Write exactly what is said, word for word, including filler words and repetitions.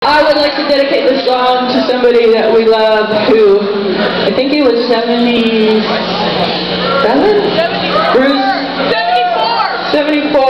I would like to dedicate this song to somebody that we love who, I think he was seventy-seven? seventy-four. Bruce? seventy-four. seventy-four.